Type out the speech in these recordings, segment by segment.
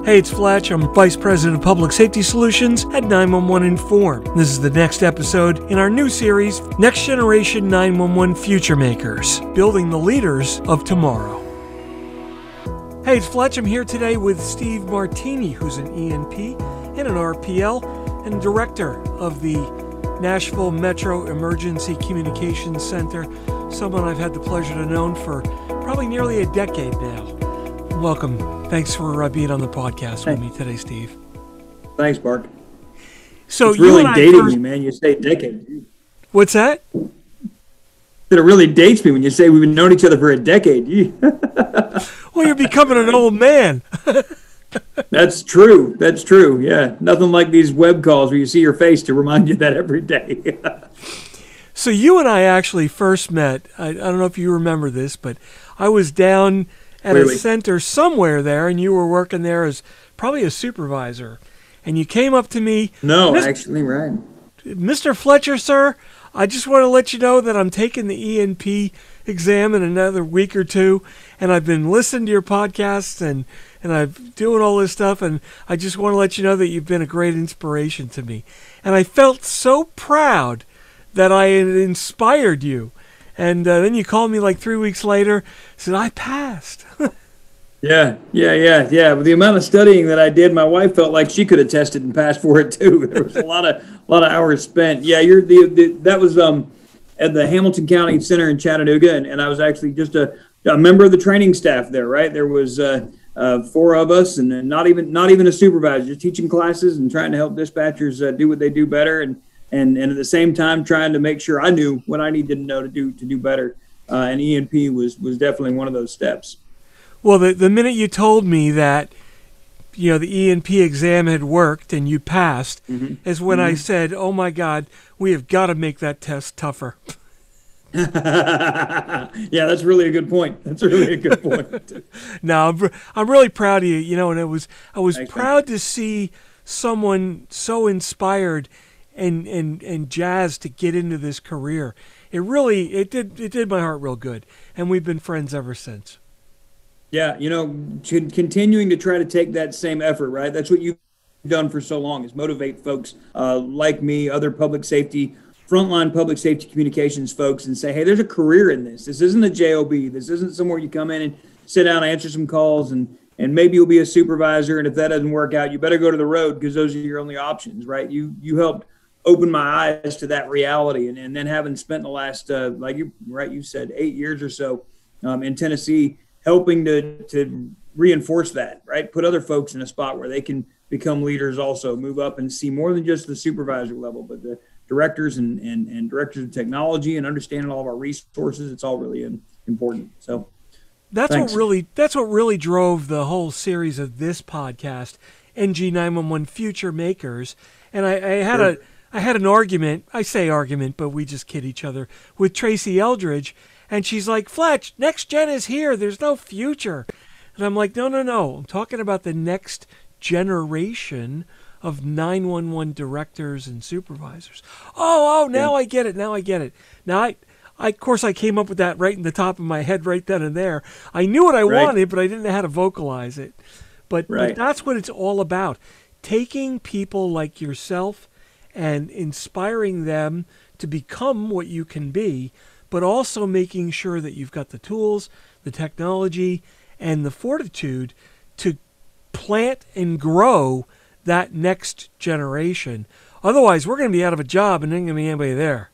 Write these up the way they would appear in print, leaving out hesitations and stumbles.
Hey, it's Fletch. I'm Vice President of Public Safety Solutions at 911 Inform. This is the next episode in our new series, Next Generation 911 Future Makers, Building the Leaders of Tomorrow. Hey, it's Fletch. I'm here today with Steve Martini, who's an ENP and an RPL and director of the Nashville Metro Emergency Communications Center, someone I've had the pleasure to know for probably nearly a decade now. Welcome. Thanks for being on the podcast with me today, Steve. Thanks, Mark. So it's really dating me, man. You say decade. What's that? That it really dates me when you say we've known each other for a decade. Well, you're becoming an old man. That's true. That's true. Yeah. Nothing like these web calls where you see your face to remind you that every day. So you and I actually first met. I don't know if you remember this, but I was down at a center somewhere there, and you were working there as probably a supervisor. And you came up to me. No, actually, right. Mr. Fletcher, sir, I just want to let you know that I'm taking the ENP exam in another week or two, and I've been listening to your podcasts, and I'm doing all this stuff, and I just want to let you know that you've been a great inspiration to me. And I felt so proud that I had inspired you. And then you called me like 3 weeks later, said, I passed. Yeah. With the amount of studying that I did, my wife felt like she could have tested and passed for it too. There was a lot of hours spent. Yeah, that was at the Hamilton County Center in Chattanooga, and I was actually just a member of the training staff there. Right, there was 4 of us, and not even a supervisor, just teaching classes and trying to help dispatchers do what they do better, and at the same time trying to make sure I knew what I needed to know to do better. And ENP was definitely one of those steps. Well, the minute you told me that, the ENP exam had worked and you passed, is when I said, oh my God, we have got to make that test tougher. Yeah, that's really a good point. No, I'm really proud of you, and I was proud to see someone so inspired and jazzed to get into this career. It did my heart real good, and we've been friends ever since. Yeah, continuing to try to take that same effort, right? That's what you've done for so long, is motivate folks like me, other frontline public safety communications folks, and say, hey, there's a career in this. This isn't a job. This isn't somewhere you come in and sit down, answer some calls, and maybe you'll be a supervisor. And if that doesn't work out, you better go to the road, because those are your only options, right? You helped open my eyes to that reality, and then having spent the last you said 8 years or so in Tennessee, helping to reinforce that, right? Put other folks in a spot where they can become leaders, also move up and see more than just the supervisor level, but the directors and directors of technology, and understanding all of our resources. It's all really important. So that's what really drove the whole series of this podcast, NG911 Future Makers. And I had an argument. I say argument, but we just kid each other, with Tracy Eldridge. And she's like, Fletch, next gen is here. There's no future. And I'm like, no. I'm talking about the next generation of 911 directors and supervisors. Now I get it. Now, of course, I came up with that right in the top of my head right then and there. I knew what I wanted, but I didn't know how to vocalize it. But that's what it's all about. Taking people like yourself and inspiring them to become what you can be, but also making sure that you've got the tools, the technology, and the fortitude to plant and grow that next generation. Otherwise, we're going to be out of a job and there ain't going to be anybody there.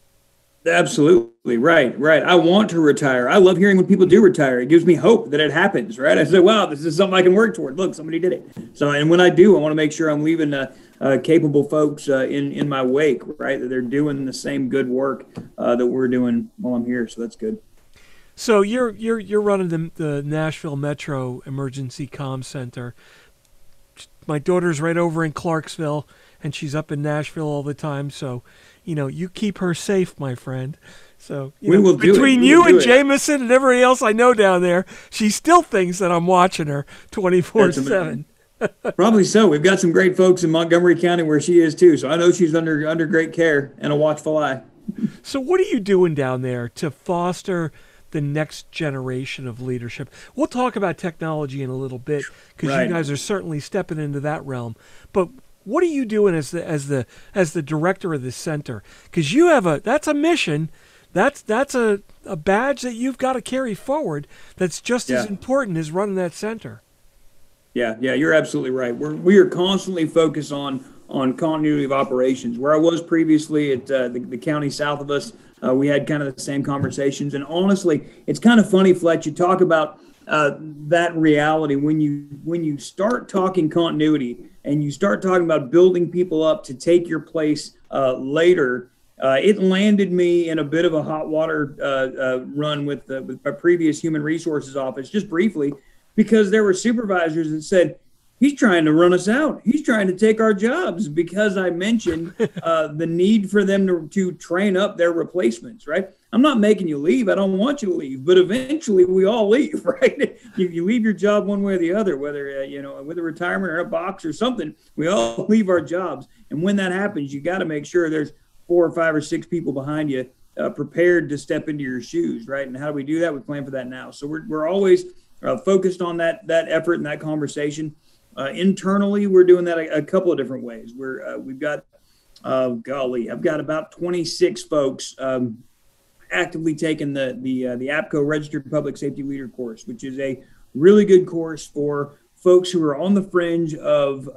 Absolutely. Right. I want to retire. I love hearing when people do retire. It gives me hope that it happens, right? I say, wow, this is something I can work toward. Look, somebody did it. So, and when I do, I want to make sure I'm leaving capable folks in my wake, right? That they're doing the same good work that we're doing while I'm here. So that's good. So you're running the Nashville Metro Emergency Comm Center. My daughter's right over in Clarksville, and she's up in Nashville all the time. So, you keep her safe, my friend. So between you and Jameson and everybody else I know down there, she still thinks that I'm watching her 24/7. Probably so. We've got some great folks in Montgomery County where she is too. So I know she's under great care and a watchful eye. So what are you doing down there to foster the next generation of leadership. We'll talk about technology in a little bit because you guys are certainly stepping into that realm. But what are you doing as the director of the center? Because you have that's a mission. That's a badge that you've got to carry forward. That's just as important as running that center. Yeah, you're absolutely right. We are constantly focused on continuity of operations. Where I was previously at the county south of us, we had kind of the same conversations. And honestly, it's kind of funny, Fletch, you talk about that reality when you start talking continuity and you start talking about building people up to take your place later. It landed me in a bit of a hot water run with my previous human resources office, just briefly, because there were supervisors that said, he's trying to run us out. He's trying to take our jobs, because I mentioned the need for them to train up their replacements, right? I'm not making you leave. I don't want you to leave, but eventually we all leave, right? You leave your job one way or the other, whether, with a retirement or a box or something, we all leave our jobs. And when that happens, you got to make sure there's 4 or 5 or 6 people behind you prepared to step into your shoes, right? And how do we do that? We plan for that now. So we're always focused on that effort and that conversation. Internally, we're doing that a couple of different ways. We've got, I've got about 26 folks actively taking the APCO Registered Public Safety Leader course, which is a really good course for folks who are on the fringe of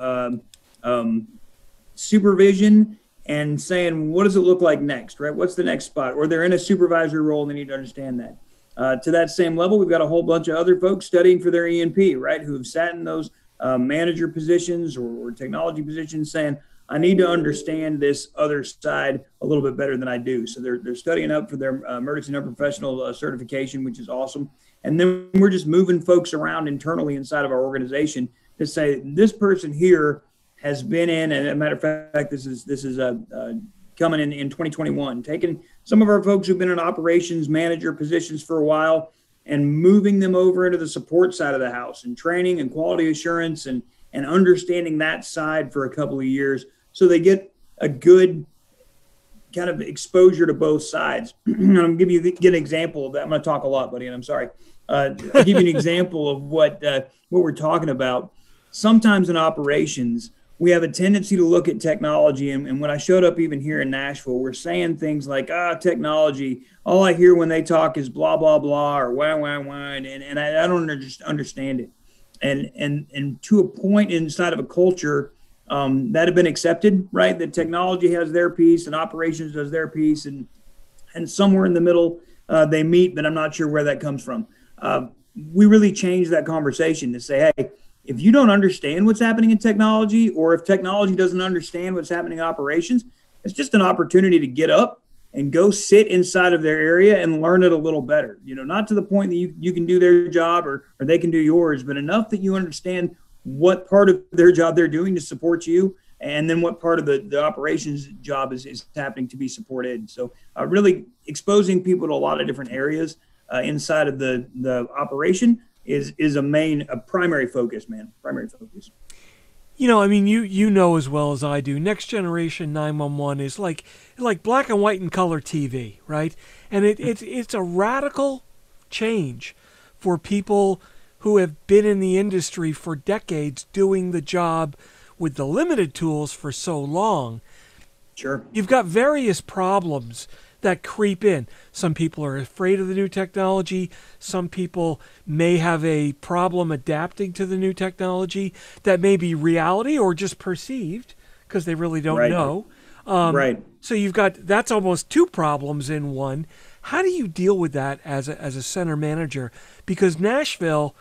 supervision and saying, what does it look like next, right? What's the next spot? Or they're in a supervisory role and they need to understand that. To that same level, we've got a whole bunch of other folks studying for their E&P, right, who have sat in those manager positions or technology positions saying, I need to understand this other side a little bit better than I do. So they're studying up for their emergency non-professional certification, which is awesome. And then we're just moving folks around internally inside of our organization to say, this person here has been in, and as a matter of fact, this is coming in 2021, taking some of our folks who've been in operations manager positions for a while and moving them over into the support side of the house and training and quality assurance and understanding that side for a couple of years, so they get a good kind of exposure to both sides. I'm going to give an example of that. I'm going to talk a lot, buddy, and I'm sorry. I'll give you an example of what we're talking about. Sometimes in operations, we have a tendency to look at technology. And when I showed up even here in Nashville, we're saying things like, technology, all I hear when they talk is blah, blah, blah, or wah, wah, wah, and I don't understand it. And to a point inside of a culture that had been accepted, right? That technology has their piece and operations does their piece, and somewhere in the middle they meet, but I'm not sure where that comes from. We really changed that conversation to say, hey, if you don't understand what's happening in technology, or if technology doesn't understand what's happening in operations, it's just an opportunity to get up and go sit inside of their area and learn it a little better. Not to the point that you can do their job or they can do yours, but enough that you understand what part of their job they're doing to support you, and then what part of the operations job is happening to be supported. So really exposing people to a lot of different areas inside of the operation is a primary focus, man. Primary focus. You know as well as I do, Next Generation 911 is like black and white and color TV, right? And it's a radical change for people who have been in the industry for decades doing the job with the limited tools for so long. Sure. You've got various problems that creep in. Some people are afraid of the new technology. Some people may have a problem adapting to the new technology that may be reality or just perceived because they really don't know. Right. So that's almost 2 problems in one. How do you deal with that as a center manager? Because Nashville,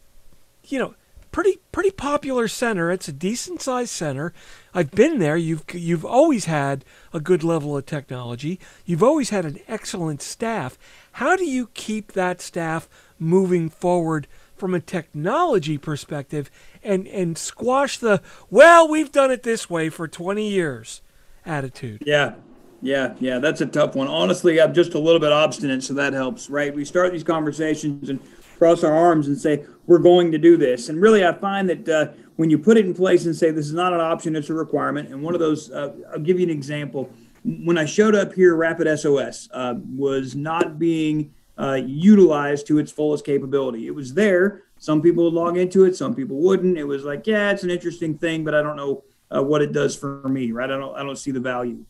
pretty popular center. It's a decent sized center. I've been there. You've always had a good level of technology. You've always had an excellent staff. How do you keep that staff moving forward from a technology perspective and squash the, we've done it this way for 20 years attitude? Yeah, that's a tough one. Honestly, I'm just a little bit obstinate, so that helps, right? We start these conversations and cross our arms and say, we're going to do this. And really, I find that when you put it in place and say, this is not an option, it's a requirement. And one of those, I'll give you an example. When I showed up here, Rapid SOS was not being utilized to its fullest capability. It was there. Some people would log into it, some people wouldn't. It was like, yeah, it's an interesting thing, but I don't know what it does for me, right? I don't see the value.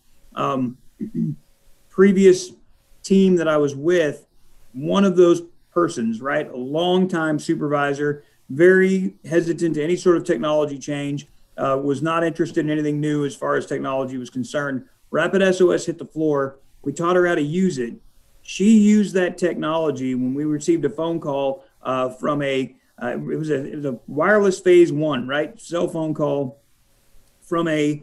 Previous team that I was with, one of those persons, right, a longtime supervisor, very hesitant to any sort of technology change, was not interested in anything new as far as technology was concerned. Rapid SOS hit the floor. We taught her how to use it. She used that technology when we received a phone call from it was a wireless phase 1, right? Cell phone call from a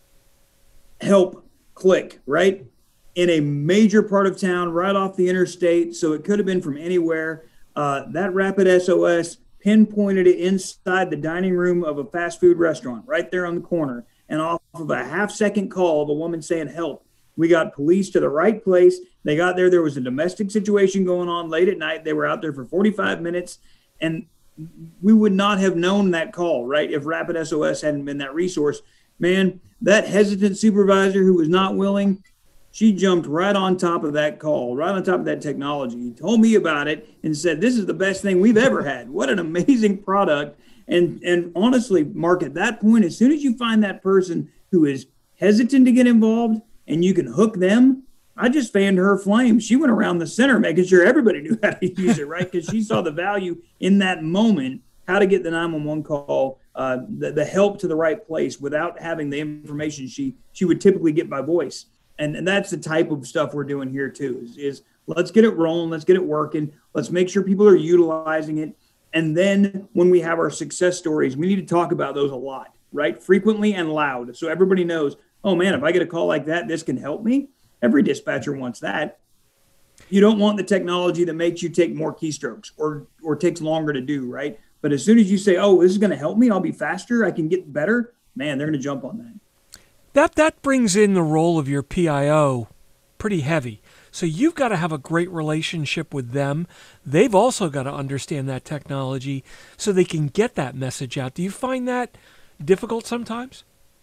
help click, right? In a major part of town, right off the interstate. So it could have been from anywhere. That Rapid SOS pinpointed it inside the dining room of a fast food restaurant, right there on the corner. And off of a half-second call of a woman saying help, we got police to the right place. They got there. There was a domestic situation going on late at night. They were out there for 45 minutes. And we would not have known that call, right, if Rapid SOS hadn't been that resource. Man, that hesitant supervisor who was not willing, she jumped right on top of that call, right on top of that technology. He told me about it and said, this is the best thing we've ever had. What an amazing product. And honestly, Mark, at that point, as soon as you find that person who is hesitant to get involved and you can hook them, I just fanned her flame. She went around the center making sure everybody knew how to use it, right? Because she saw the value in that moment, how to get the 911 call, the help to the right place without having the information she would typically get by voice. And that's the type of stuff we're doing here too, is let's get it rolling. Let's get it working. Let's make sure people are utilizing it. And then when we have our success stories, we need to talk about those a lot, right? Frequently and loud. So everybody knows, oh man, if I get a call like that, this can help me. Every dispatcher wants that. You don't want the technology that makes you take more keystrokes or takes longer to do, right? But as soon as you say, oh, this is going to help me, I'll be faster, I can get better, man, they're going to jump on that. That brings in the role of your PIO pretty heavy. So you've got to have a great relationship with them. They've also got to understand that technology so they can get that message out. Do you find that difficult sometimes?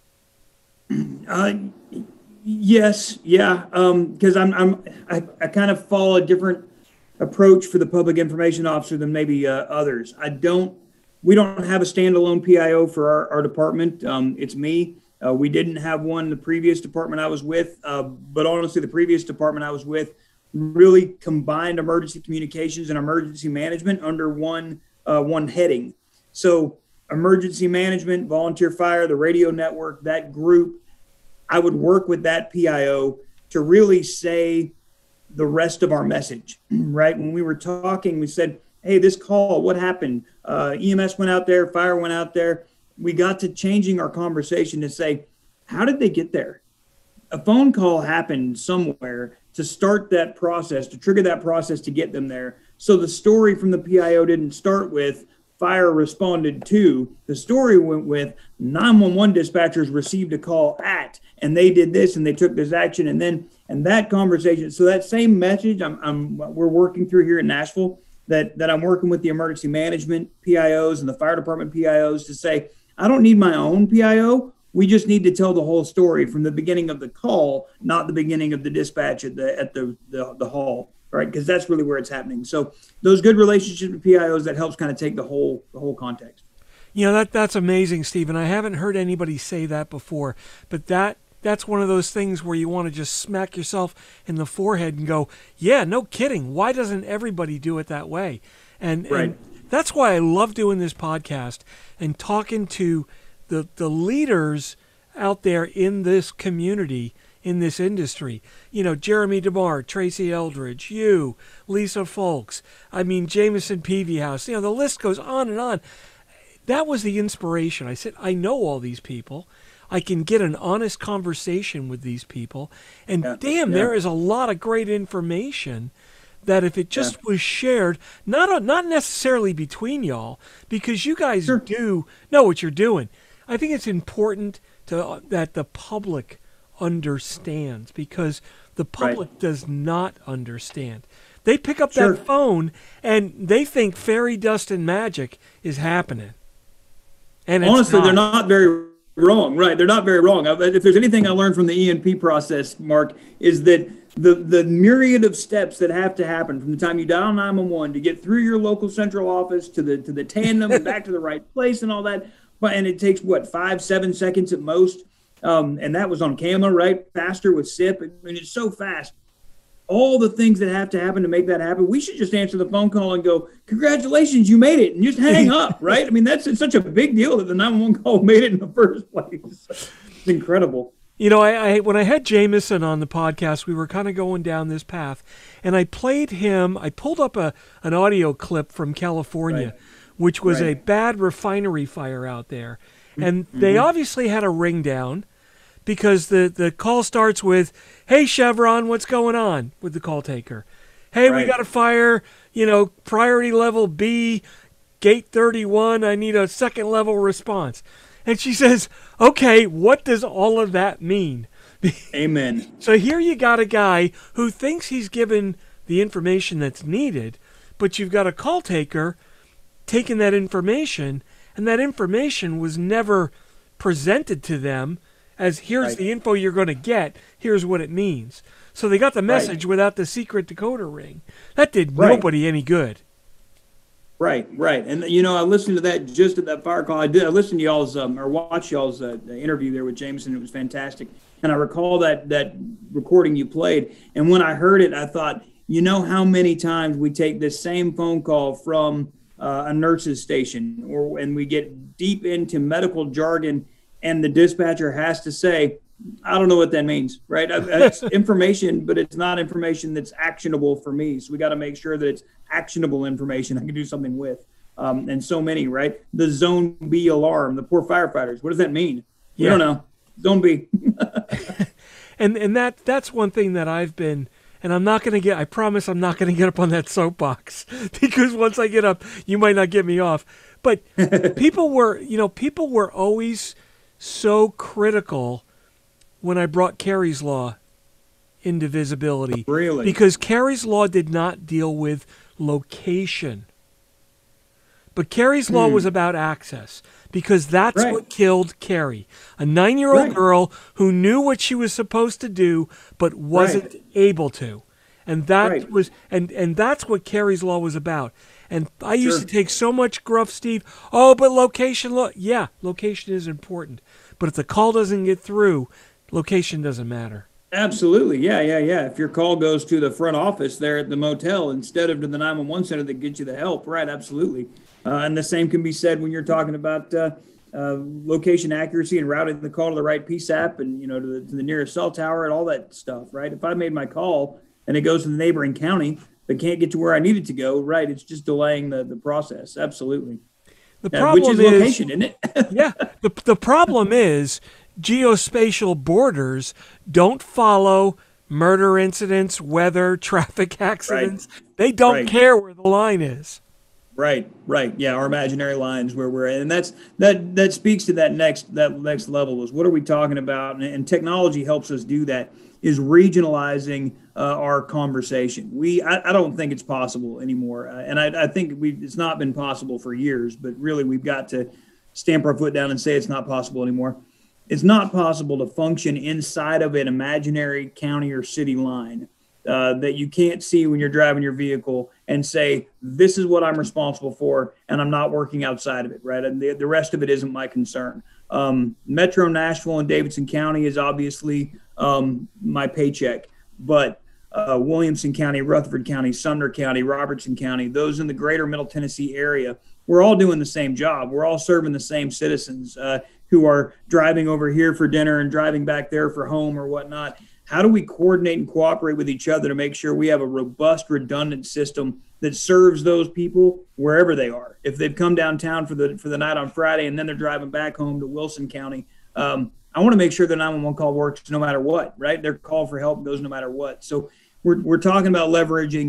Yes, yeah, because I kind of follow a different approach for the public information officer than maybe others. We don't have a standalone PIO for our department. It's me. We didn't have one in the previous department I was with, but honestly, the previous department I was with really combined emergency communications and emergency management under one heading. So emergency management, volunteer fire, the radio network, that group, I would work with that PIO to really say the rest of our message, right? When we were talking, we said, hey, this call, what happened? EMS went out there, fire went out there. We got to changing our conversation to say, how did they get there? A phone call happened somewhere to start that process, to trigger that process to get them there. So the story from the PIO didn't start with fire responded to. The story went with 911 dispatchers received a call at, and they did this and they took this action. And that conversation. So that same message we're working through here in Nashville, that I'm working with the emergency management PIOs and the fire department PIOs to say, I don't need my own PIO. We just need to tell the whole story from the beginning of the call, not the beginning of the dispatch at the hall, right? Because that's really where it's happening. So those good relationships with PIOs, that helps kind of take the whole context. You know, that's amazing, Stephen. I haven't heard anybody say that before, but that's one of those things where you want to just smack yourself in the forehead and go, yeah, no kidding. Why doesn't everybody do it that way? And that's why I love doing this podcast and talking to the leaders out there in this community, in this industry. You know, Jeremy DeMar, Tracy Eldridge, you, Lisa Folks, Jameson Peavyhouse. You know, the list goes on and on. That was the inspiration. I said, I know all these people. I can get an honest conversation with these people. And there is a lot of great information that if it just was shared, not necessarily between y'all, because you guys do know what you're doing. I think it's important that the public understands, because the public does not understand. They pick up that phone and they think fairy dust and magic is happening. And honestly, they're not very wrong, right? They're not very wrong. If there's anything I learned from the ENP process, Mark, is that the myriad of steps that have to happen from the time you dial 911 to get through your local central office to the tandem and back to the right place and all that, and it takes what 5-7 seconds at most, and that was on camera, right? Faster with SIP. I mean, it's so fast. All the things that have to happen to make that happen, we should just answer the phone call and go, congratulations, you made it, and just hang up, right? I mean, it's such a big deal that the 911 call made it in the first place. It's incredible. You know, I when I had Jameson on the podcast, we were kind of going down this path, and I pulled up an audio clip from California, Right. which was Right. a bad refinery fire out there. And they obviously had a ring down, because the call starts with, "Hey, Chevron, what's going on?" with the call taker. "Hey, we Right. got a fire, priority level B, gate 31. I need a second level response." And she says, "Okay, what does all of that mean?" Amen. So here you got a guy who thinks he's given the information that's needed, but you've got a call taker taking that information, and that information was never presented to them as, here's Right. the info you're going to get, here's what it means. So they got the message without the secret decoder ring. That did Right. nobody any good. Right. And I listened to that just at that fire call. I listened to y'all's or watched y'all's interview there with Jameson. It was fantastic, and I recall that recording you played. And when I heard it, I thought, how many times we take this same phone call from a nurse's station, and we get deep into medical jargon, and the dispatcher has to say, "I don't know what that means," right? It's information, but it's not information that's actionable for me. So we got to make sure that it's actionable information I can do something with. And so many, right? The Zone B alarm, the poor firefighters. What does that mean? We don't know. Zone B. And that's one thing that I've been, and I promise I'm not going to get up on that soapbox, because once I get up, you might not get me off. But people were always so critical when I brought Carey's Law into visibility. Really? Because Carey's Law did not deal with location. But Carey's Law was about access, because that's Right. what killed Carey. A 9-year-old Right. girl who knew what she was supposed to do but wasn't able to. And that Right. was and that's what Carey's Law was about. And I used to take so much gruff, Steve. "Oh, but location law." Yeah, location is important. But if the call doesn't get through, location doesn't matter. Absolutely. Yeah. If your call goes to the front office there at the motel instead of to the 911 center that gets you the help, right? Absolutely. And the same can be said when you're talking about location accuracy and routing the call to the right PSAP and, to the nearest cell tower and all that stuff, right? If I made my call and it goes to the neighboring county but can't get to where I need it to go, right, it's just delaying the process. Absolutely. The problem which is location, isn't it? Yeah. The problem is geospatial borders don't follow murder incidents, weather, traffic accidents. They don't Right. care where the line is. Right. Yeah, our imaginary lines where we're at, and that speaks to that next level is what are we talking about? And technology helps us do that. Is regionalizing our conversation. I don't think it's possible anymore, and I think it's not been possible for years. But really, we've got to stamp our foot down and say it's not possible anymore. It's not possible to function inside of an imaginary county or city line that you can't see when you're driving your vehicle and say, this is what I'm responsible for, and I'm not working outside of it, right? And the rest of it isn't my concern. Metro Nashville and Davidson County is obviously my paycheck, but Williamson County, Rutherford County, Sumner County, Robertson County, those in the greater Middle Tennessee area, we're all doing the same job. We're all serving the same citizens who are driving over here for dinner and driving back there for home or whatnot. How do we coordinate and cooperate with each other to make sure we have a robust, redundant system that serves those people wherever they are? If they've come downtown for the night on Friday and then they're driving back home to Wilson County, I want to make sure their 911 call works no matter what, right? Their call for help goes no matter what. So we're talking about leveraging,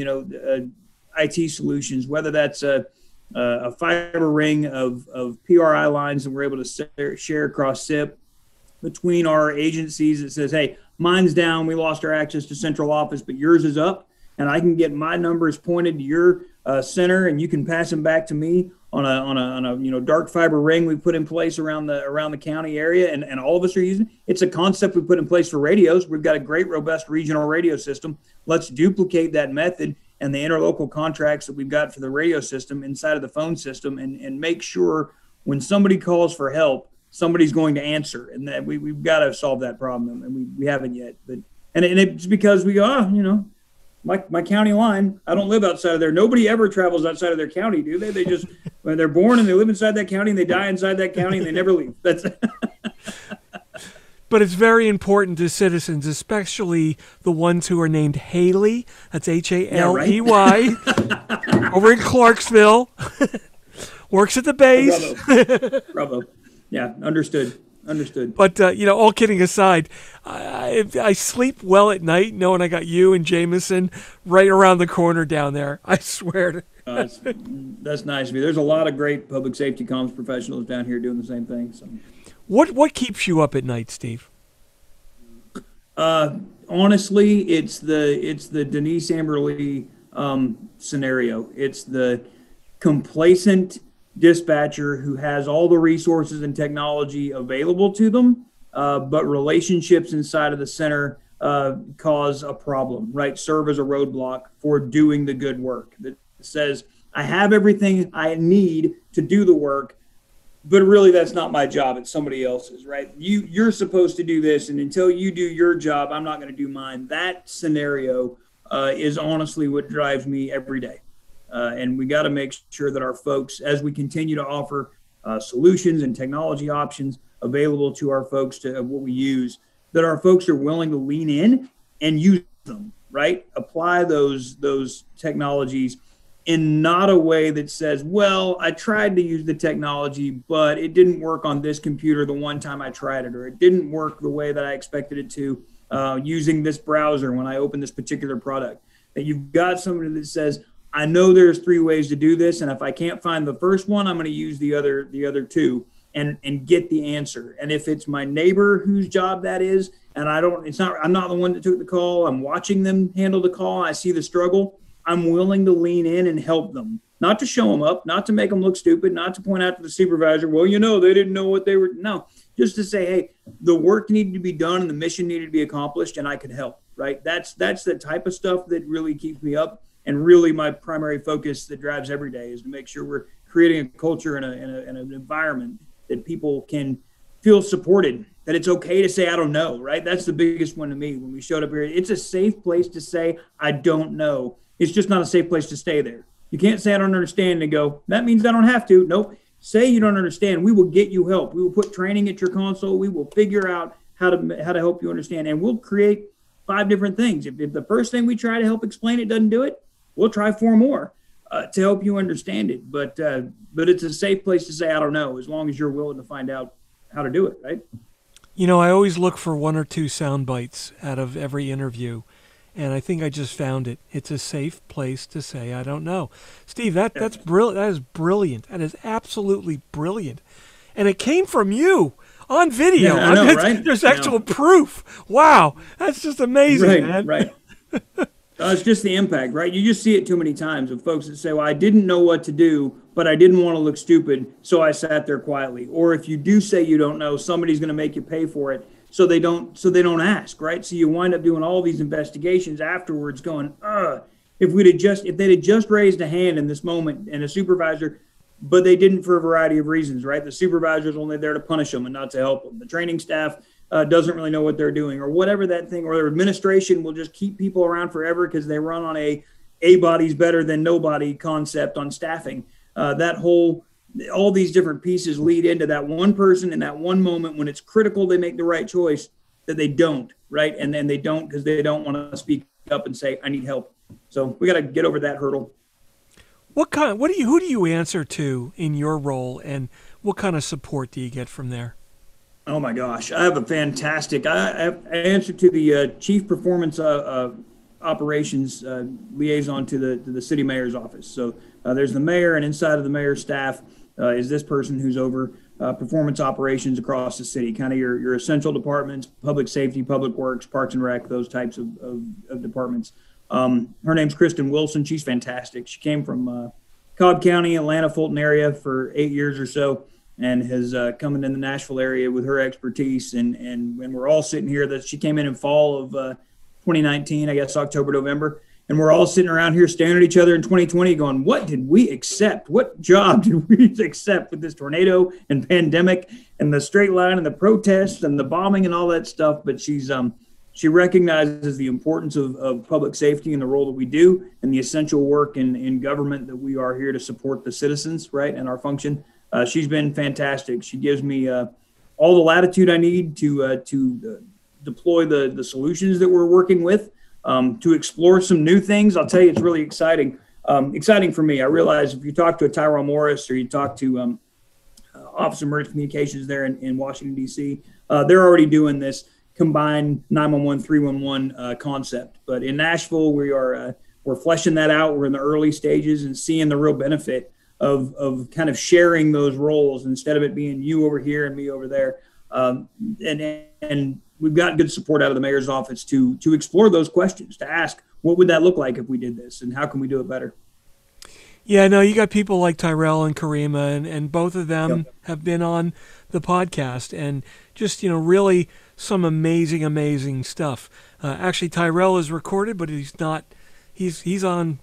IT solutions, whether that's a fiber ring of PRI lines that we're able to share across SIP between our agencies that says, hey, mine's down, we lost our access to central office, but yours is up, and I can get my numbers pointed to your center, and you can pass them back to me, dark fiber ring we put in place around the county area, and all of us are using it. It's a concept we put in place for radios. We've got a great, robust regional radio system. Let's duplicate that method and the interlocal contracts that we've got for the radio system inside of the phone system, and make sure when somebody calls for help, somebody's going to answer. And that we've got to solve that problem, and we haven't yet. But and it's because we go, my county line, I don't live outside of there. Nobody ever travels outside of their county, do they? They just, when they're born and they live inside that county and they die inside that county and they never leave. That's But it's very important to citizens, especially the ones who are named Haley. That's Haley, over in Clarksville. Works at the base. Bravo. Yeah, understood. But, all kidding aside, I sleep well at night knowing I got you and Jameson right around the corner down there. I swear. That's nice of you. There's a lot of great public safety comms professionals down here doing the same thing. So. What keeps you up at night, Steve? Honestly, it's the Denise Amberly scenario. It's the complacent dispatcher who has all the resources and technology available to them, but relationships inside of the center cause a problem, right? Serve as a roadblock for doing the good work that says, I have everything I need to do the work, but really that's not my job. It's somebody else's, right? You're supposed to do this, and until you do your job, I'm not going to do mine. That scenario is honestly what drives me every day. And we got to make sure that our folks, as we continue to offer solutions and technology options available to our folks to what we use, that our folks are willing to lean in and use them, right? Apply those technologies in not a way that says, well, I tried to use the technology, but it didn't work on this computer the one time I tried it, or it didn't work the way that I expected it to using this browser when I opened this particular product. That you've got somebody that says, I know there's 3 ways to do this, and if I can't find the first one, I'm going to use the other 2 and get the answer. And if it's my neighbor whose job that is, and I'm not the one that took the call, I'm watching them handle the call, I see the struggle, I'm willing to lean in and help them. Not to show them up, not to make them look stupid, not to point out to the supervisor, well, they didn't know what they were. No, just to say, hey, the work needed to be done and the mission needed to be accomplished, and I could help, right? That's the type of stuff that really keeps me up. And really my primary focus that drives every day is to make sure we're creating a culture and an environment that people can feel supported, that it's okay to say, I don't know, right? That's the biggest one to me when we showed up here. It's a safe place to say, I don't know. It's just not a safe place to stay there. You can't say, I don't understand and go, that means I don't have to. Nope. Say you don't understand. We will get you help. We will put training at your console. We will figure out how to help you understand. And we'll create 5 different things. If the first thing we try to help explain it doesn't do it, we'll try 4 more to help you understand it. But it's a safe place to say, I don't know, as long as you're willing to find out how to do it, right? I always look for 1 or 2 sound bites out of every interview, and I think I just found it. It's a safe place to say, I don't know. Steve, that's brilliant. That is brilliant. That is absolutely brilliant. And it came from you on video. Yeah, I know, right? There's actual proof. Wow. That's just amazing, man. Right. It's just the impact, right? You just see it too many times of folks that say, well, I didn't know what to do, but I didn't want to look stupid, so I sat there quietly. Or if you do say you don't know, somebody's going to make you pay for it, so they don't ask, right? So you wind up doing all these investigations afterwards going, if they'd have just raised a hand in this moment and a supervisor, but they didn't for a variety of reasons, right? The supervisor's only there to punish them and not to help them. The training staff doesn't really know what they're doing, or whatever that thing, or their administration will just keep people around forever because they run on a body's better than nobody concept on staffing. All these different pieces lead into that one person in that one moment when it's critical they make the right choice, that they don't, right? And then they don't because they don't want to speak up and say, I need help. So we got to get over that hurdle. Who do you answer to in your role, and what kind of support do you get from there? Oh my gosh, I have a fantastic. I answer to the Chief Performance Operations Liaison to the City Mayor's office. So there's the mayor, and inside of the mayor's staff is this person who's over performance operations across the city, kind of your essential departments, public safety, public works, parks and rec, those types of departments. Her name's Kristen Wilson. She's fantastic. She came from Cobb County, Atlanta, Fulton area for 8 years or so, and has come in the Nashville area with her expertise. And when we're all sitting here, that she came in fall of 2019, I guess October, November. And we're all sitting around here staring at each other in 2020 going, what did we accept? What job did we accept with this tornado and pandemic and the straight line and the protests and the bombing and all that stuff? But she recognizes the importance of public safety and the role that we do and the essential work in government that we are here to support the citizens, right, and our function. She's been fantastic. She gives me all the latitude I need to deploy the solutions that we're working with. To explore some new things. I'll tell you, it's really exciting. Exciting for me. I realize if you talk to a Tyrell Morris or you talk to Office of Emergency Communications there in Washington, D.C., they're already doing this combined 911, 311 concept. But in Nashville, we're fleshing that out. We're in the early stages and seeing the real benefit of kind of sharing those roles instead of it being you over here and me over there. And we've got good support out of the mayor's office to explore those questions, to ask what would that look like if we did this and how can we do it better? Yeah, no, you got people like Tyrell and Karima, and both of them have been on the podcast, and just, really some amazing stuff. Actually, Tyrell is recorded, but he's not, he's on,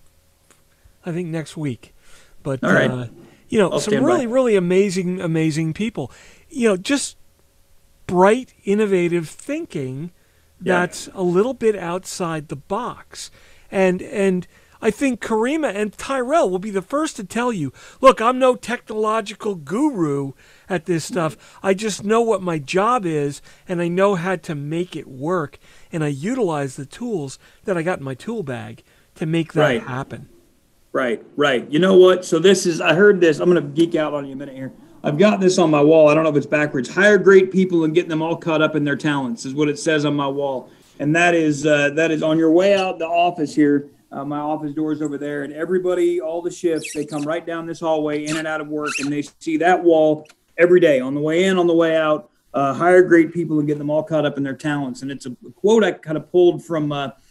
I think, next week. But, all right. Some really amazing people. Just bright, innovative thinking that's a little bit outside the box. And I think Karima and Tyrell will be the first to tell you, look, I'm no technological guru at this stuff. I just know what my job is, and I know how to make it work, and I utilize the tools that I got in my tool bag to make that happen. Right. You know what? So I heard this. I'm going to geek out on you a minute here. I've got this on my wall. I don't know if it's backwards. Hire great people and get them all caught up in their talents is what it says on my wall. And that is on your way out the office here. My office door is over there, and everybody, all the shifts, they come right down this hallway in and out of work, and they see that wall every day on the way in, on the way out. Hire great people and get them all caught up in their talents. And it's a quote I kind of pulled from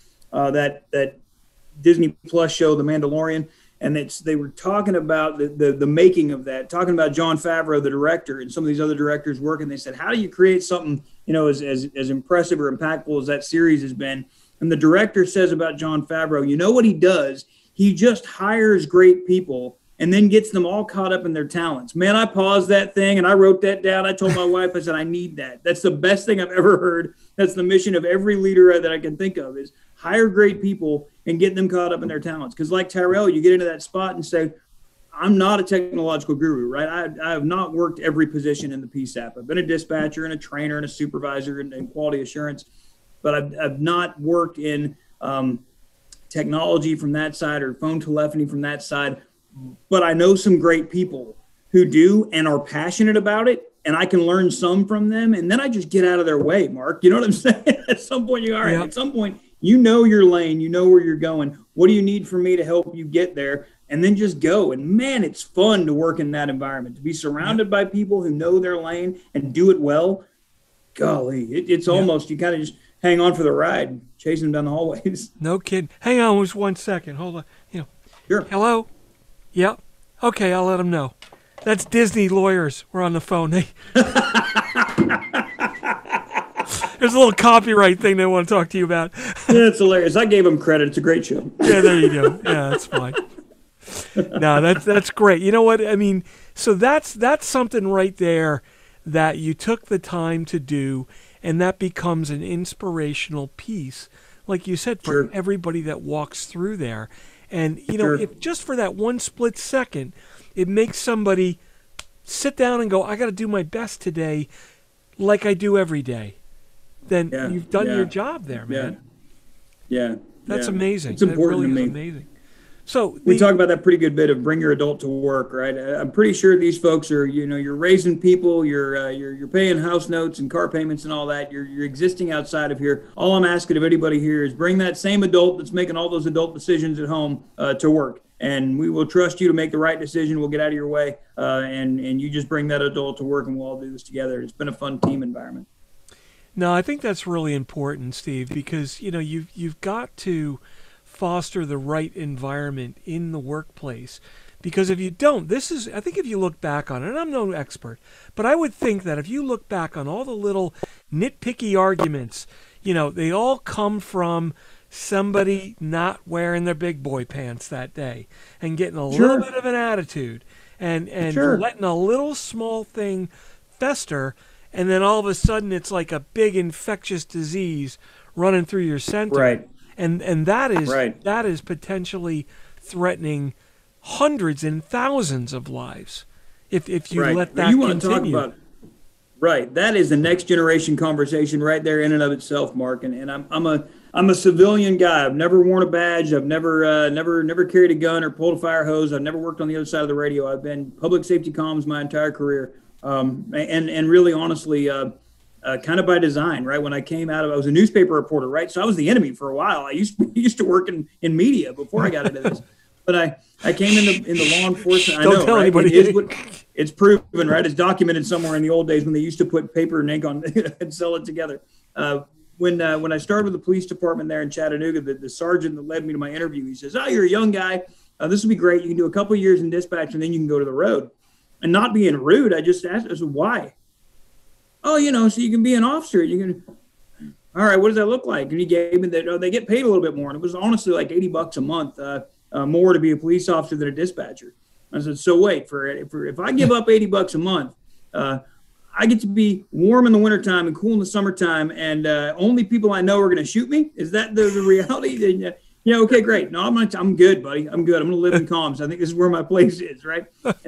that Disney Plus show, The Mandalorian. And they were talking about the making of that, talking about Jon Favreau, the director, and some of these other directors work. And they said, how do you create something, as impressive or impactful as that series has been? And the director says about Jon Favreau, you know what he does? He just hires great people and then gets them all caught up in their talents. Man, I paused that thing and I wrote that down. I told my wife, I said, I need that. That's the best thing I've ever heard. That's the mission of every leader that I can think of, is hire great people and get them caught up in their talents. Because like Tyrell, you get into that spot and say, I'm not a technological guru, right? I have not worked every position in the PSAP. I've been a dispatcher and a trainer and a supervisor and quality assurance, but I've not worked in technology from that side or phone telephony from that side. But I know some great people who do and are passionate about it, and I can learn some from them. And then I just get out of their way, Mark. You know what I'm saying? At some point, at some point, you know your lane, you know where you're going. What do you need from me to help you get there? And then just go. And man, it's fun to work in that environment, to be surrounded by people who know their lane and do it well. Golly, it's almost, you kind of just hang on for the ride, chasing them down the hallways. No kidding. Hang on just 1 second. Hold on. Sure. Hello? Yep. Okay, I'll let them know. That's Disney lawyers. We're on the phone. There's a little copyright thing they want to talk to you about. Yeah, it's hilarious. I gave them credit. It's a great show. Yeah, there you go. Yeah, that's fine. No, that's great. You know what? I mean, so that's something right there that you took the time to do, and that becomes an inspirational piece, like you said, for everybody that walks through there. And, if just for that one split second, it makes somebody sit down and go, I got to do my best today like I do every day, then you've done your job there, man. Yeah. That's amazing. It's important to me. Is amazing. So we talk about that pretty good bit of bring your adult to work, right? I'm pretty sure these folks are, you're raising people, you're paying house notes and car payments and all that. You're existing outside of here. All I'm asking of anybody here is bring that same adult that's making all those adult decisions at home to work. And we will trust you to make the right decision. We'll get out of your way. And you just bring that adult to work and we'll all do this together. It's been a fun team environment. No, I think that's really important, Steve, because, you've got to foster the right environment in the workplace, Because if you don't, I think if you look back on it, and I'm no expert, but I would think that if you look back on all the little nitpicky arguments, they all come from somebody not wearing their big boy pants that day and getting a little bit of an attitude and letting a little small thing fester, and then all of a sudden it's like a big infectious disease running through your center. Right. And that is potentially threatening hundreds and thousands of lives if you let that you continue. Talk about, that is the next generation conversation right there in and of itself, Mark. And I'm a civilian guy. I've never worn a badge. I've never carried a gun or pulled a fire hose. I've never worked on the other side of the radio. I've been public safety comms my entire career, and really honestly, kind of by design. Right, when I came out I was a newspaper reporter. Right, so I was the enemy for a while. I used to work in media before I got into this. But I came in the law enforcement. Don't tell anybody. It's proven, right? It's documented somewhere in the old days when they used to put paper and ink on and sell it together. When I started with the police department there in Chattanooga, the sergeant that led me to my interview, he says, "Oh, you're a young guy. This will be great. You can do a couple of years in dispatch, and then you can go to the road." And not being rude, I just asked, I said, "Why?" "Oh, so you can be an officer. You can." "All right, what does that look like?" And he gave me that. They get paid a little bit more, and it was honestly like $80 a month. More to be a police officer than a dispatcher. I said, so wait, if I give up $80 a month, I get to be warm in the wintertime and cool in the summertime, and only people I know are going to shoot me? Is that the reality? Okay, great. No, I'm good, buddy. I'm good. I'm going to live in comms. I think this is where my place is, right? And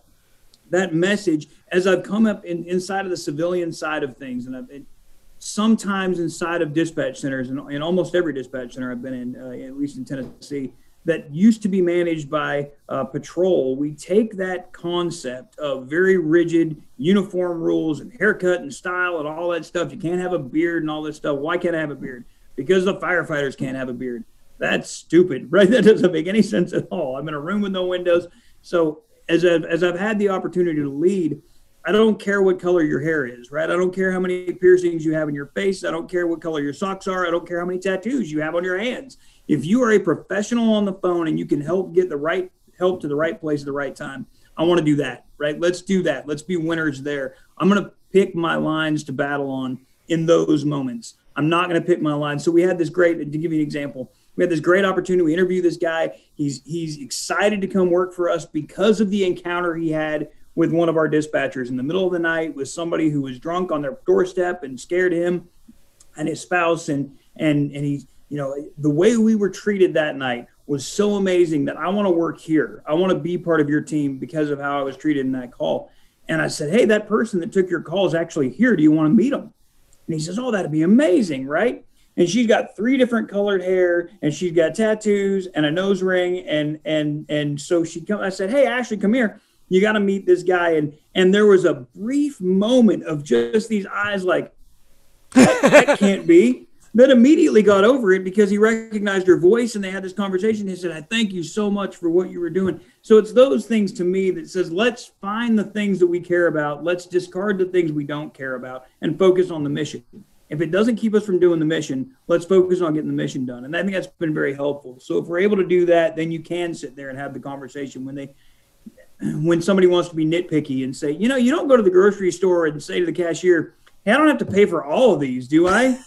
that message, as I've come up inside of the civilian side of things, and I've been sometimes inside of dispatch centers, and in almost every dispatch center I've been in, at least in Tennessee, that used to be managed by patrol, we take that concept of very rigid uniform rules and haircut and style and all that stuff. You can't have a beard and all this stuff. Why can't I have a beard? Because the firefighters can't have a beard. That's stupid, right? That doesn't make any sense at all. I'm in a room with no windows. So as I've had the opportunity to lead, I don't care what color your hair is, right? I don't care how many piercings you have in your face. I don't care what color your socks are. I don't care how many tattoos you have on your hands. If you are a professional on the phone and you can help get the right help to the right place at the right time, I want to do that, right? Let's do that. Let's be winners there. I'm going to pick my lines to battle on in those moments. I'm not going to pick my lines. So we had this great, to give you an example, we had this great opportunity. We interviewed this guy. He's excited to come work for us because of the encounter he had with one of our dispatchers in the middle of the night with somebody who was drunk on their doorstep and scared him and his spouse. And he, the way we were treated that night was so amazing that I want to work here. I want to be part of your team because of how I was treated in that call. And I said, hey, that person that took your call is actually here. Do you want to meet him? And he says, oh, that'd be amazing, right? And she's got 3 different colored hair, and she's got tattoos and a nose ring. And so I said, hey, Ashley, come here. You got to meet this guy. And there was a brief moment of just these eyes like, that can't be. That immediately got over it because he recognized her voice and they had this conversation. He said, I thank you so much for what you were doing. So it's those things to me that says, let's find the things that we care about. Let's discard the things we don't care about and focus on the mission. If it doesn't keep us from doing the mission, let's focus on getting the mission done. And I think that's been very helpful. So if we're able to do that, then you can sit there and have the conversation when somebody wants to be nitpicky and say, you don't go to the grocery store and say to the cashier, hey, I don't have to pay for all of these, do I?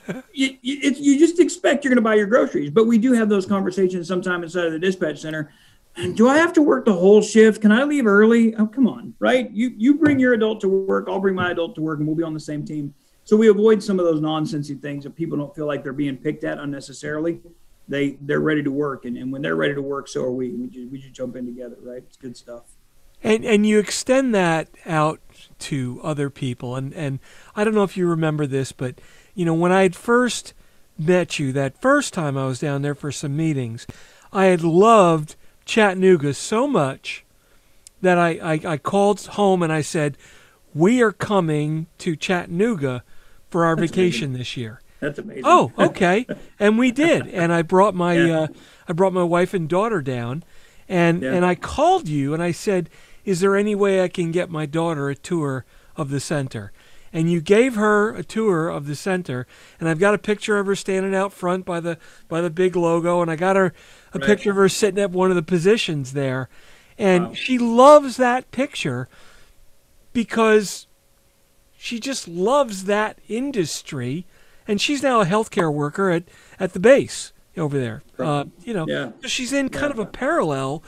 You just expect you're going to buy your groceries. But we do have those conversations sometime inside of the dispatch center. Do I have to work the whole shift? Can I leave early? Oh, come on, right? You bring your adult to work. I'll bring my adult to work, and we'll be on the same team. So we avoid some of those nonsensy things that people don't feel like they're being picked at unnecessarily. They're ready to work, and when they're ready to work, so are we. We just jump in together, right? It's good stuff. And you extend that out to other people. And I don't know if you remember this, but, when I had first met you, that first time I was down there for some meetings, I had loved Chattanooga so much that I called home and I said, we are coming to Chattanooga for our vacation this year. That's amazing. Oh, okay. And we did. And I brought my wife and daughter down, and I called you and I said, is there any way I can get my daughter a tour of the center? And you gave her a tour of the center, and I've got a picture of her standing out front by the big logo, and I got her a picture of her sitting at one of the positions there. And she loves that picture because she just loves that industry. And she's now a healthcare worker at the base over there. She's in kind of a parallel,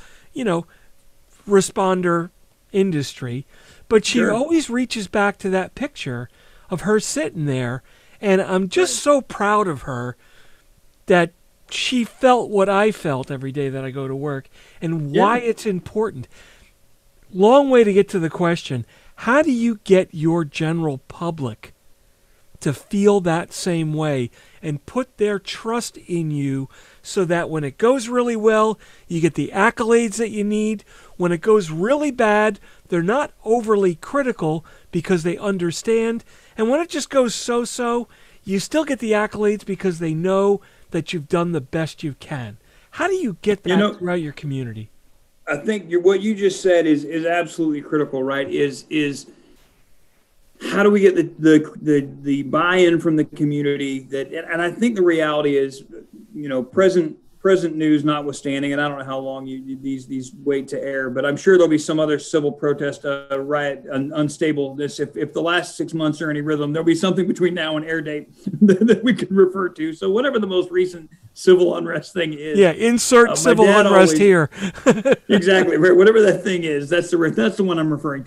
responder industry. But she always reaches back to that picture of her sitting there. And I'm just so proud of her that she felt what I felt every day that I go to work and why it's important. Long way to get to the question, how do you get your general public to feel that same way and put their trust in you so that when it goes really well, you get the accolades that you need. When it goes really bad, they're not overly critical because they understand. And when it just goes so-so, you still get the accolades because they know that you've done the best you can. How do you get that throughout your community? I think what you just said is absolutely critical, right? Is how do we get the buy-in from the community and I think the reality is, present news notwithstanding, and I don't know how long these wait to air, but I'm sure there'll be some other civil protest, riot, unstableness. If the last 6 months are any rhythm, there'll be something between now and air date that we can refer to. So whatever the most recent civil unrest thing is. Yeah, insert civil unrest here. Exactly, right. Whatever that thing is, that's the one I'm referring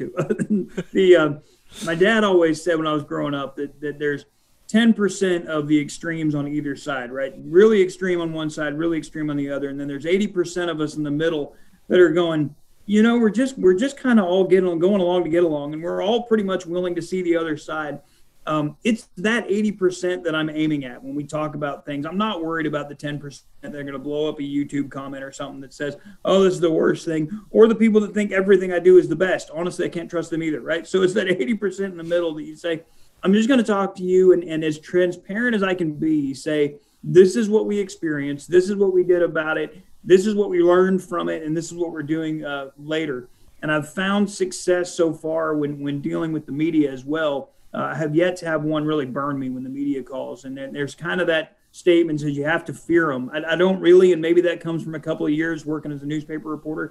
to. My dad always said when I was growing up that there's 10% of the extremes on either side, right? Really extreme on one side, really extreme on the other. And then there's 80% of us in the middle that are going, we're just kind of all going along to get along. And we're all pretty much willing to see the other side. It's that 80% that I'm aiming at when we talk about things. I'm not worried about the 10% that are going to blow up a YouTube comment or something that says, oh, this is the worst thing. Or the people that think everything I do is the best. Honestly, I can't trust them either, right? So it's that 80% in the middle that you say, I'm just going to talk to you and as transparent as I can be, say, this is what we experienced. This is what we did about it. This is what we learned from it. And this is what we're doing later. And I've found success so far when dealing with the media as well. I have yet to have one really burn me when the media calls. And then there's kind of that statement says you have to fear them. I don't really, and maybe that comes from a couple of years working as a newspaper reporter.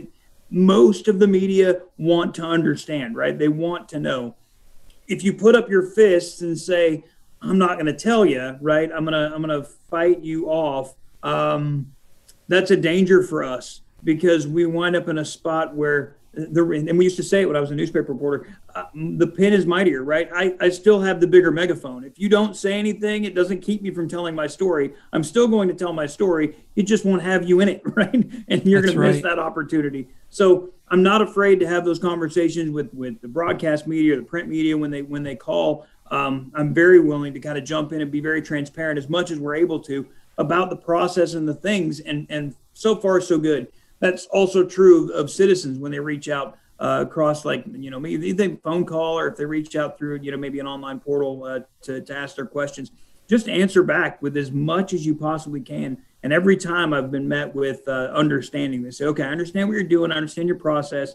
Most of the media want to understand, right? They want to know. If you put up your fists and say, I'm not going to tell you, right? I'm going to fight you off. That's a danger for us because we wind up in a spot where and we used to say it when I was a newspaper reporter, the pen is mightier, right? I still have the bigger megaphone. If you don't say anything, it doesn't keep me from telling my story. I'm still going to tell my story. It just won't have you in it, right? And you're going to miss that opportunity. So I'm not afraid to have those conversations with the broadcast media or the print media when they call. I'm very willing to kind of jump in and be very transparent as much as we're able to about the process and the things. And so far, so good. That's also true of citizens when they reach out across, maybe they phone call or if they reach out through, maybe an online portal to ask their questions. Just answer back with as much as you possibly can. And every time I've been met with understanding. They say, okay, I understand what you're doing. I understand your process.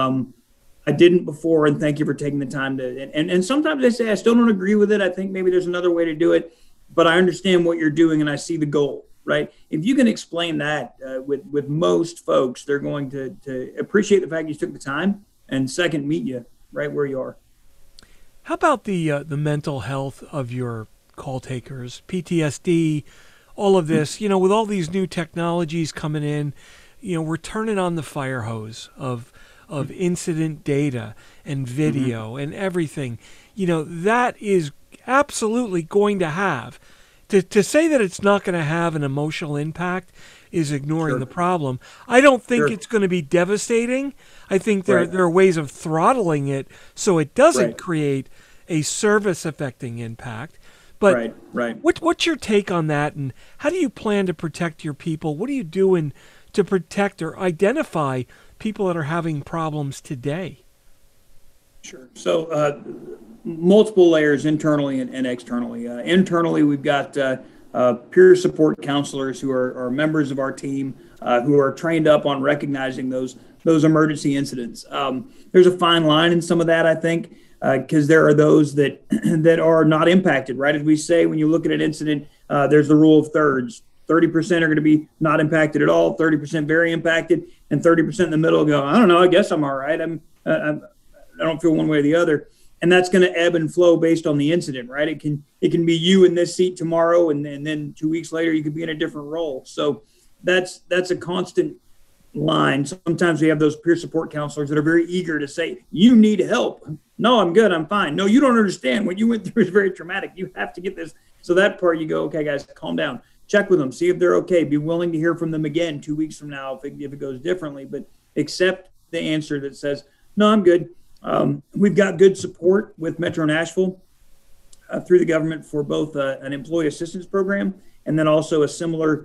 I didn't before, and thank you for taking the time to. And sometimes they say, I still don't agree with it. I think maybe there's another way to do it, but I understand what you're doing and I see the goal. Right. If you can explain that with most folks, they're going to appreciate the fact you took the time and second, meet you right where you are. How about the mental health of your call takers, PTSD, all of this, with all these new technologies coming in, we're turning on the fire hose of incident data and video and everything, that is absolutely going to have. To say that it's not going to have an emotional impact is ignoring the problem. I don't think it's going to be devastating. I think there are ways of throttling it so it doesn't create a service-affecting impact. But what's your take on that, and how do you plan to protect your people? What are you doing to protect or identify people that are having problems today? Sure. So multiple layers internally and externally. Internally, we've got peer support counselors who are members of our team who are trained up on recognizing those emergency incidents. There's a fine line in some of that, I think, because there are those that are not impacted, right? As we say, when you look at an incident, there's the rule of thirds. 30% are going to be not impacted at all, 30% very impacted, and 30% in the middle go, I don't know, I guess I'm all right. I don't feel one way or the other. And that's going to ebb and flow based on the incident, right? It can be you in this seat tomorrow, and then 2 weeks later you could be in a different role. So that's a constant line. Sometimes we have those peer support counselors that are very eager to say, you need help. No, I'm good. I'm fine. No, you don't understand. What you went through is very traumatic. You have to get this. So that part you go, okay, guys, calm down. Check with them. See if they're okay. Be willing to hear from them again 2 weeks from now if it goes differently. But accept the answer that says, no, I'm good. We've got good support with Metro Nashville through the government for both an employee assistance program and then also a similar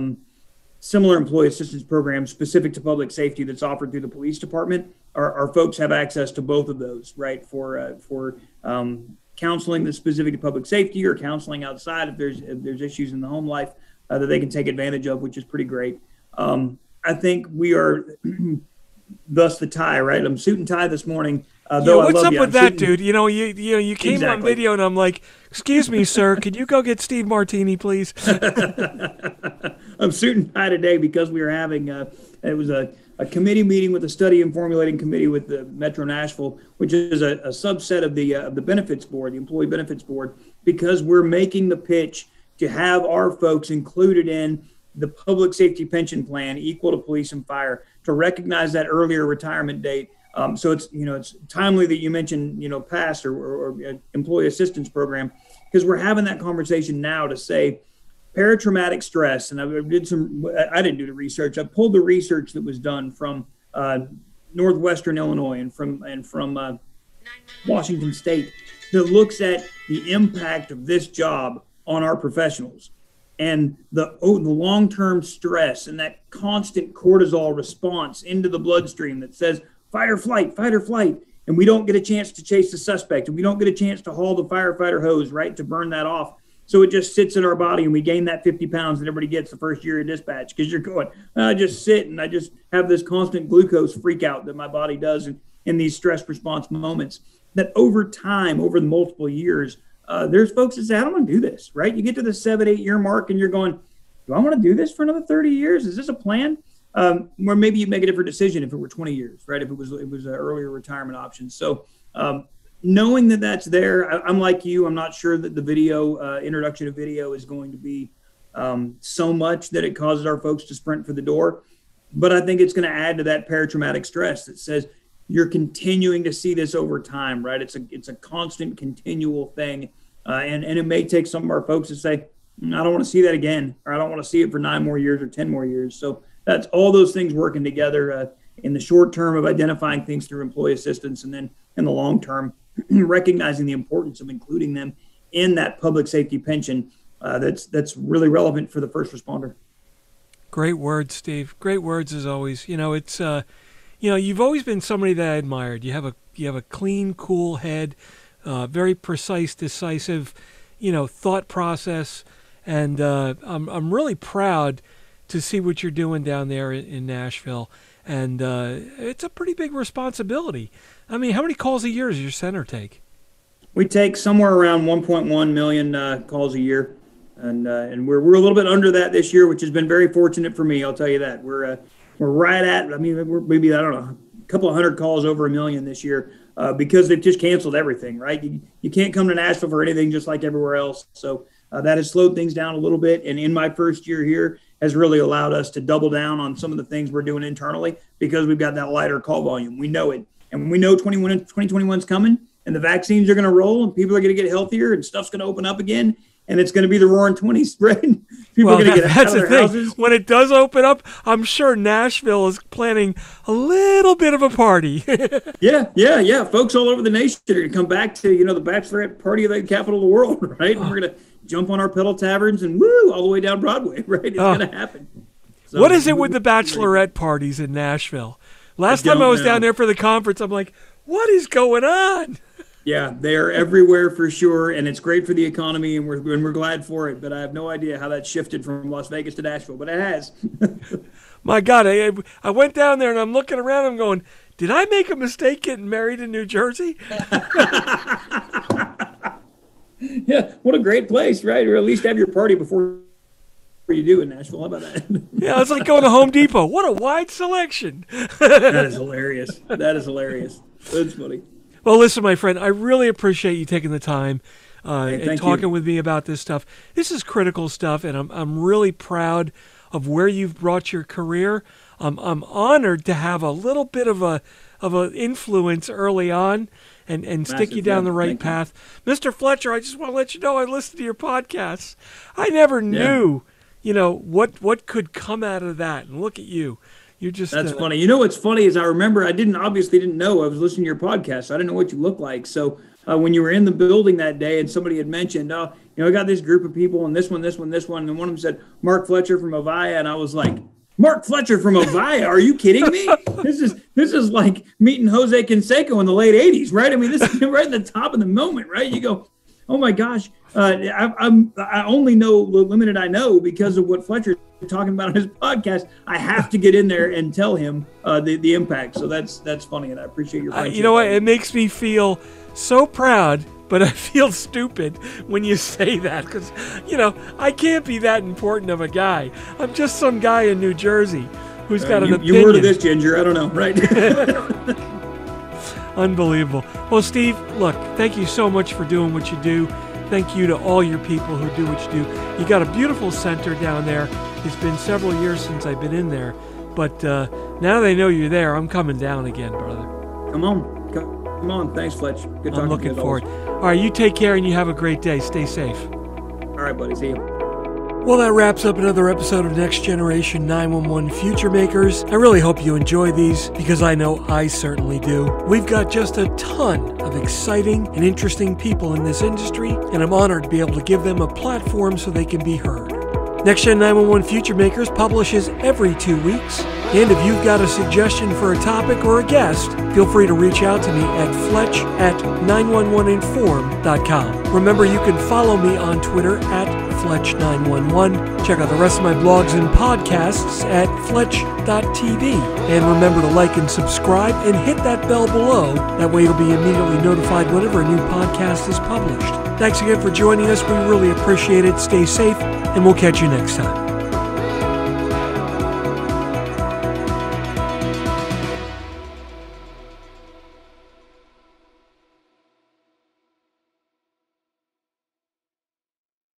employee assistance program specific to public safety that's offered through the police department. Our folks have access to both of those, right, for counseling that's specific to public safety or counseling outside if there's issues in the home life that they can take advantage of, which is pretty great. I think we are thus the tie, right? I'm suit and tie this morning. What's up with that, dude? You came on video and I'm like, excuse me, sir, could you go get Steve Martini, please? I'm suit and tie today because we were having it was a committee meeting with the study and formulating committee with the Metro Nashville, which is a subset of the benefits board, the employee benefits board, because we're making the pitch to have our folks included in the public safety pension plan equal to police and fire to recognize that earlier retirement date. So it's timely that you mentioned, PASS or employee assistance program, because we're having that conversation now to say paratraumatic stress. And I didn't do the research. I pulled the research that was done from Northwestern Illinois and from Washington State that looks at the impact of this job on our professionals. And the long-term stress and that constant cortisol response into the bloodstream that says fight or flight, and we don't get a chance to chase the suspect, and we don't get a chance to haul the firefighter hose, right, to burn that off. So it just sits in our body, and we gain that 50 pounds that everybody gets the first year of dispatch because you're going, I just sit and I just have this constant glucose freak out that my body does in these stress response moments. That over time, over the multiple years, there's folks that say, I don't want to do this, right? You get to the 7-8 year mark and you're going, do I want to do this for another 30 years? Is this a plan? Or maybe you make a different decision if it were 20 years, right? If it was an earlier retirement option. So knowing that that's there, I'm like you, I'm not sure that the video, introduction of video is going to be so much that it causes our folks to sprint for the door. But I think it's going to add to that paratraumatic stress that says you're continuing to see this over time, right? It's a constant, continual thing. And it may take some of our folks to say, I don't want to see that again, or I don't want to see it for 9 more years or 10 more years. So that's all those things working together in the short term of identifying things through employee assistance, and then in the long term, recognizing the importance of including them in that public safety pension that's really relevant for the first responder. Great words, Steve. Great words as always. It's you've always been somebody that I admired. You have a clean, cool head, very precise, decisive, thought process, and I'm really proud to see what you're doing down there in Nashville. And it's a pretty big responsibility. I mean, how many calls a year does your center take? We take somewhere around 1.1 million calls a year. And we're a little bit under that this year, which has been very fortunate for me. I'll tell you that. We're right at, we're maybe, I don't know, a couple of hundred calls over 1 million this year because they've just canceled everything, right? You can't come to Nashville for anything just like everywhere else. So that has slowed things down a little bit. And in my first year here has really allowed us to double down on some of the things we're doing internally because we've got that lighter call volume. We know it. And we know 2021 is coming and the vaccines are going to roll and people are going to get healthier and stuff's going to open up again. And it's going to be the roaring 20s, right? People are going to get out of their houses. When it does open up, I'm sure Nashville is planning a little bit of a party. Yeah. Folks all over the nation are going to come back to, the bachelorette party of the capital of the world, right? And we're going to jump on our pedal taverns and woo, all the way down Broadway, right? It's going to happen. So, what is it with the bachelorette parties in Nashville? Last time I was down there for the conference, I'm like, what is going on? Yeah, they are everywhere for sure, and it's great for the economy, and we're glad for it. But I have no idea how that shifted from Las Vegas to Nashville, but it has. My God, I went down there and I'm looking around. I'm going, did I make a mistake getting married in New Jersey? Yeah, what a great place, right? Or at least have your party before you do in Nashville. How about that? Yeah, it's like going to Home Depot. What a wide selection. That is hilarious. That is hilarious. That's funny. Well, listen, my friend, I really appreciate you taking the time and talking you. with me about this stuff. This is critical stuff, and I'm really proud of where you've brought your career. I'm honored to have a little bit of a influence early on and stick you down the right path. Mr. Fletcher, I just want to let you know I listened to your podcasts. I never knew, what could come out of that. And look at you. You're just That's funny. You know what's funny is I remember I obviously didn't know. I was listening to your podcast. So I didn't know what you looked like. So when you were in the building that day and somebody had mentioned, I got this group of people and this one, and one of them said, Mark Fletcher from Avaya. And I was like, Mark Fletcher from Avaya? Are you kidding me? This is like meeting Jose Canseco in the late 80s, right? I mean, this is right at the top of the moment, right? You go, oh my gosh. I only know the limited I know because of what Fletcher is talking about on his podcast. I have to get in there and tell him the impact. So that's funny, and I appreciate your friendship. You know what? It makes me feel so proud, but I feel stupid when you say that because, I can't be that important of a guy. I'm just some guy in New Jersey who's got an opinion. You heard of this, Ginger. I don't know, right? Unbelievable. Well, Steve, look, thank you so much for doing what you do. Thank you to all your people who do what you do. You got a beautiful center down there. It's been several years since I've been in there. But now they know you're there, I'm coming down again, brother. Come on. Thanks, Fletch. Good talking I'm looking to you forward. All right, you take care and you have a great day. Stay safe. All right, buddy. See you. Well, that wraps up another episode of Next Generation 911 Future Makers. I really hope you enjoy these because I know I certainly do. We've got just a ton of exciting and interesting people in this industry, and I'm honored to be able to give them a platform so they can be heard. Next Gen 911 Future Makers publishes every 2 weeks. And if you've got a suggestion for a topic or a guest, feel free to reach out to me at fletch@911inform.com. Remember, you can follow me on Twitter at Fletch911. Check out the rest of my blogs and podcasts at Fletch.tv. And remember to like and subscribe and hit that bell below. That way you'll be immediately notified whenever a new podcast is published. Thanks again for joining us. We really appreciate it. Stay safe, and we'll catch you next time.